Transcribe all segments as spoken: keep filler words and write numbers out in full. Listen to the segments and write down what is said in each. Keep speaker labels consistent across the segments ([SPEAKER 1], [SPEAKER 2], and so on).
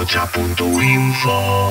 [SPEAKER 1] rocha punto info.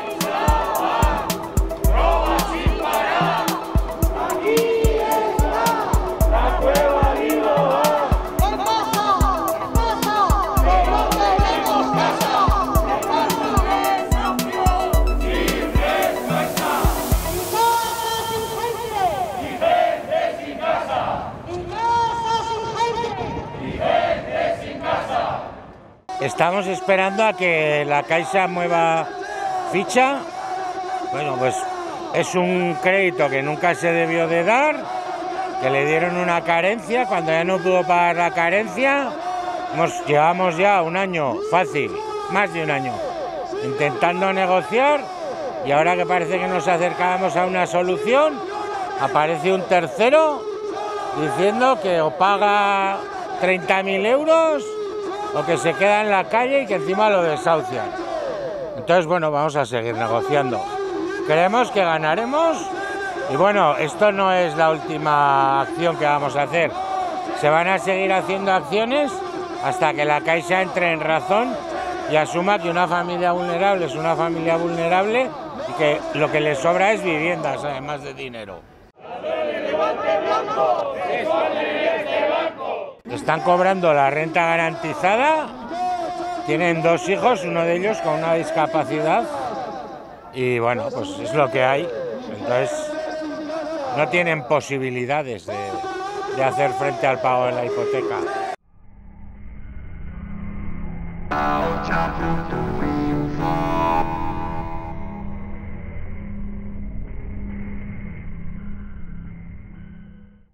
[SPEAKER 2] Estamos esperando a que la Caixa mueva ficha. Bueno, pues es un crédito que nunca se debió de dar, que le dieron una carencia, cuando ya no pudo pagar la carencia, hemos, llevamos ya un año, fácil, más de un año, intentando negociar, y ahora que parece que nos acercábamos a una solución, aparece un tercero diciendo que o paga treinta mil euros o que se queda en la calle y que encima lo desahucian. Entonces, bueno, vamos a seguir negociando. Creemos que ganaremos y bueno, esto no es la última acción que vamos a hacer. Se van a seguir haciendo acciones hasta que la Caixa entre en razón y asuma que una familia vulnerable es una familia vulnerable y que lo que le sobra es viviendas, además de dinero. Están cobrando la renta garantizada, tienen dos hijos, uno de ellos con una discapacidad y bueno, pues es lo que hay. Entonces no tienen posibilidades de, de hacer frente al pago de la hipoteca.